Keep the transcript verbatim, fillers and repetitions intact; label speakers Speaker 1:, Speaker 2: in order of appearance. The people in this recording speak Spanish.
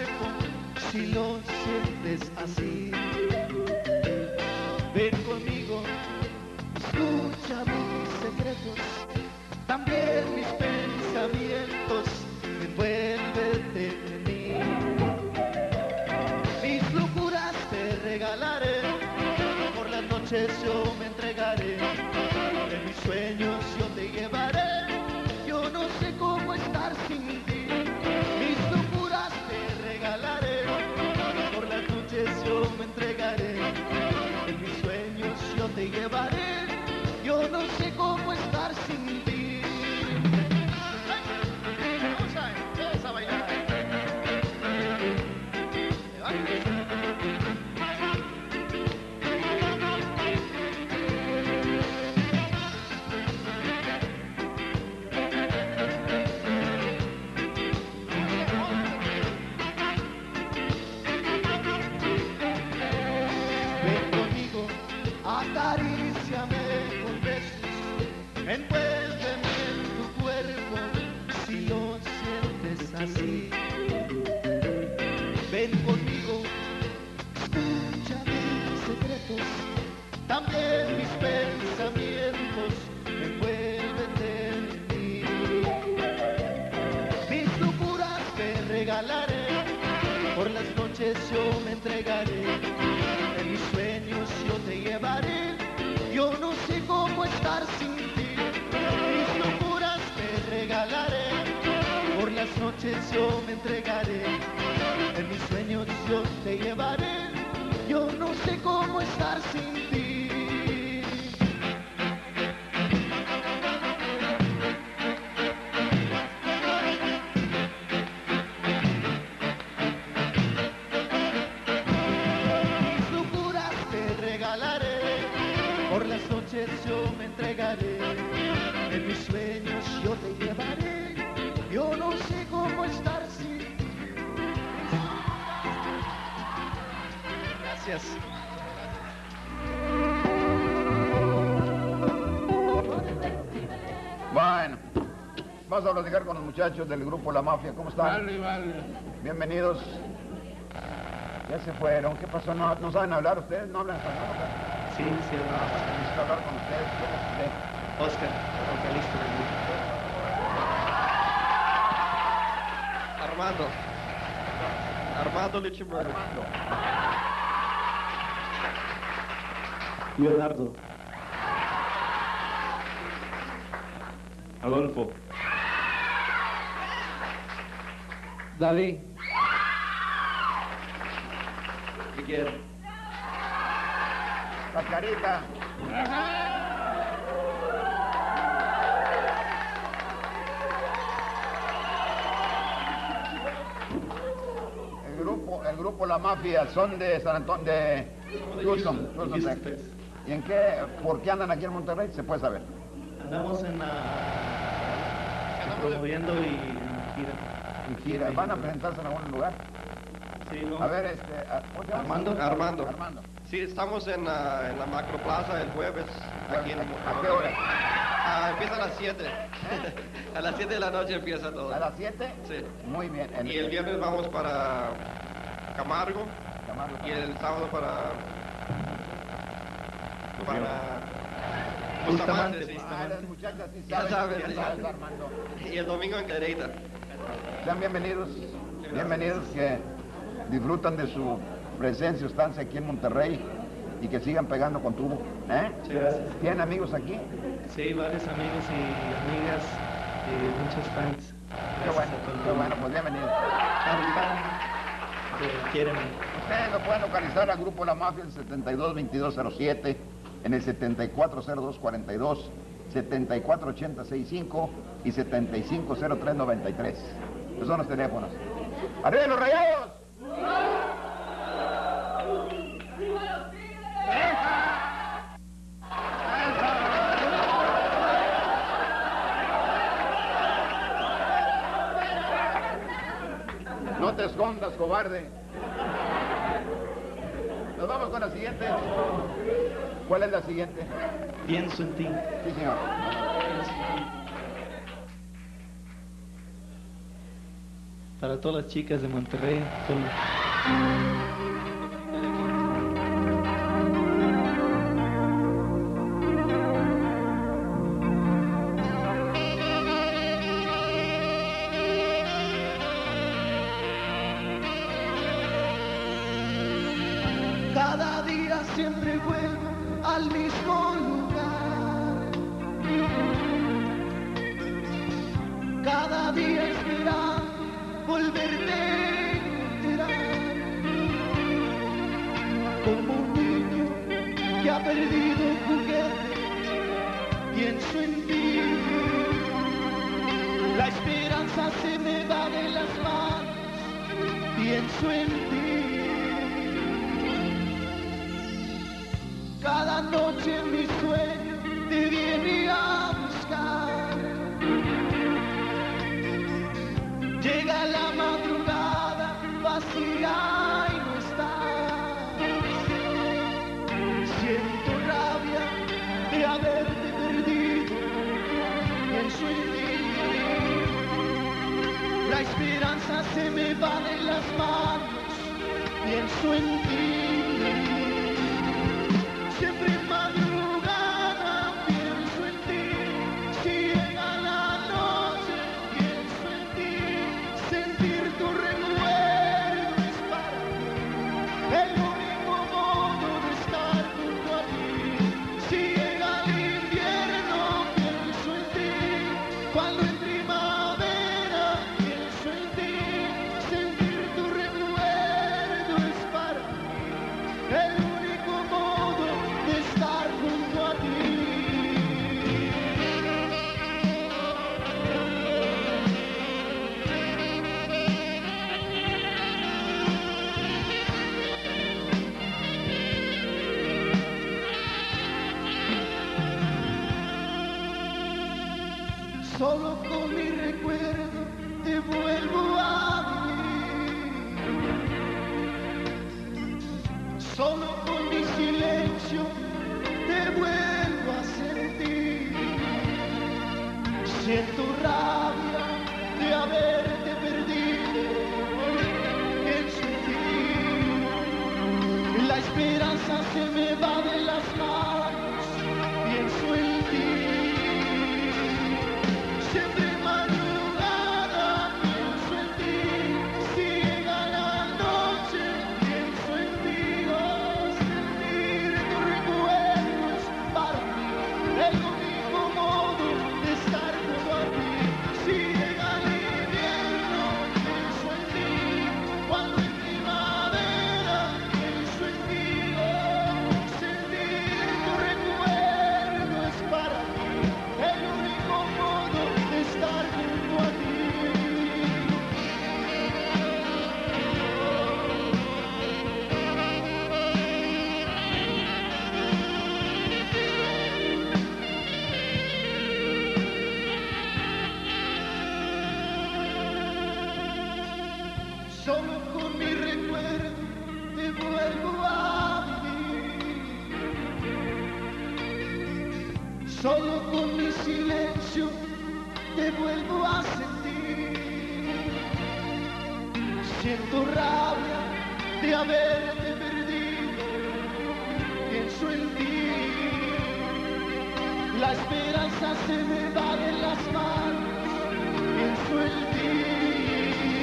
Speaker 1: cuerpo si lo sientes así. Ven conmigo, escucha mis secretos, también mis pensamientos, envuélvete en mí. Mis locuras te regalaré, por las noches yo me entregaré, en mis sueños yo te llevaré, yo no sé cómo estar sin ti. Mis locuras te regalaré, por las noches yo me entregaré, en mis sueños yo te llevaré, yo no sé cómo estar sin ti. Vamos a, vamos a bailar. Acaríciame con besos, envuélveme en tu cuerpo si lo sientes así. Ven conmigo, escucha mis secretos, también mis pensamientos, envuélvete en mí. Mis locuras te regalaré, por las noches yo me entregaré, en mis sueños yo te llevaré, yo no sé cómo estar sin ti. Mis locuras te regalaré, por las noches yo me entregaré, en mis sueños yo te llevaré, yo no sé cómo estar sin ti. Por las noches yo me entregaré, en mis sueños yo te llevaré, yo no sé cómo estar sin ti. Gracias.
Speaker 2: Bueno, vamos a platicar con los muchachos del grupo La Mafia. ¿Cómo están?
Speaker 3: Vale, vale.
Speaker 2: Bienvenidos. Ya se fueron. ¿Qué pasó? ¿No, no saben hablar ustedes? ¿No hablan español?
Speaker 4: Sí, sí, hablamos.
Speaker 2: Necesito hablar con ustedes. ¿Quién es usted?
Speaker 4: Oscar, vocalista del grupo.
Speaker 5: Armando. Armando Lichimero.
Speaker 2: Armando.
Speaker 4: Leonardo. Adolfo.
Speaker 6: David.
Speaker 4: Miguel.
Speaker 2: Cascarita. El grupo, el grupo La Mafia son de San Antonio, de Houston, Houston, Texas. ¿Y en qué, por qué andan aquí en Monterrey? Se puede saber.
Speaker 4: Andamos en la... promoviendo y en gira.
Speaker 2: ¿Y gira? ¿Van a presentarse en algún lugar?
Speaker 4: Sí, ¿no?
Speaker 2: A ver, este... ¿cómo se llama?
Speaker 5: Armando. Armando.
Speaker 2: Armando.
Speaker 5: Sí, estamos en la, en la Macroplaza el jueves, aquí en
Speaker 2: ¿A qué hora?
Speaker 5: Ah, empieza a las siete. A las siete de la noche empieza todo.
Speaker 2: ¿A las siete?
Speaker 5: Sí.
Speaker 2: Muy bien. En
Speaker 5: Y el viernes vamos para Camargo,
Speaker 2: Camargo.
Speaker 5: y el sábado para... para...
Speaker 4: Bustamante,
Speaker 5: sí.
Speaker 2: Ah, las muchachas sí
Speaker 5: Ya
Speaker 2: saben.
Speaker 5: saben,
Speaker 2: Ya
Speaker 5: sí.
Speaker 2: sabes, Armando.
Speaker 5: Y el domingo en Cadereyta.
Speaker 2: Sean bienvenidos, bienvenidos, que disfrutan de su presencia, estancia aquí en Monterrey y que sigan pegando con tubo. ¿Eh?
Speaker 4: Sí, gracias.
Speaker 2: ¿Tienen amigos aquí?
Speaker 4: Sí, varios amigos y amigas y muchos fans.
Speaker 2: Qué
Speaker 4: Gracias
Speaker 2: bueno,
Speaker 4: a todo el
Speaker 2: qué
Speaker 4: mundo.
Speaker 2: bueno, pues bienvenidos.
Speaker 4: Fan, fan, que quieren.
Speaker 2: Ustedes lo pueden localizar al Grupo La Mafia en el setenta y dos veintidós cero siete, en el setenta y cuatro cero dos cuarenta y dos, setenta y cuatro ochenta sesenta y cinco y setenta y cinco cero tres noventa y tres. Esos son los teléfonos. ¡Arriba los Rayados! No te escondas, cobarde. Nos vamos con la siguiente. ¿Cuál es la siguiente?
Speaker 4: Pienso en ti.
Speaker 2: Sí, señor.
Speaker 4: Pienso en ti. para todas las chicas de Monterrey. Todo.
Speaker 1: Cada día siempre vuelvo al mismo lugar. Cada día esperando volverte a encontrar. Como un niño que ha perdido un juguete, pienso en ti. La esperanza se me va de las manos, pienso en ti. Cada noche en mi sueño te viene a buscar. Llega la madrugada vacía y no estás. Siento rabia de haberte perdido, pienso en ti. La esperanza se me va de las manos, pienso en ti. Siempre en madrugada pienso en ti, si llega la noche pienso en ti, sentir tu recuerdo es para mí el único modo de estar junto a ti. Si llega el invierno pienso en ti, cuando en primavera pienso en ti, sentir tu recuerdo es para mí el único modo de estar junto a ti. Solo con mi recuerdo te vuelvo a vivir. Solo con mi silencio te vuelvo a sentir. Siento rabia de haberte perdido, pienso en ti. La esperanza se me va de las manos, pienso en ti. Siempre en madrugada pienso en ti, si llega la noche pienso en ti. Oh, sentir tu recuerdo es para mí el único modo de estar junto a ti. Si llega el invierno pienso en ti, cuando en primavera pienso en ti. Oh, sentir tu recuerdo es para mí el único modo de estar junto a ti. Solo con mi recuerdo te vuelvo a vivir. Solo con mi silencio te vuelvo a sentir. Siento rabia de haberte perdido, pienso en ti. La esperanza se me va de las manos, pienso en ti.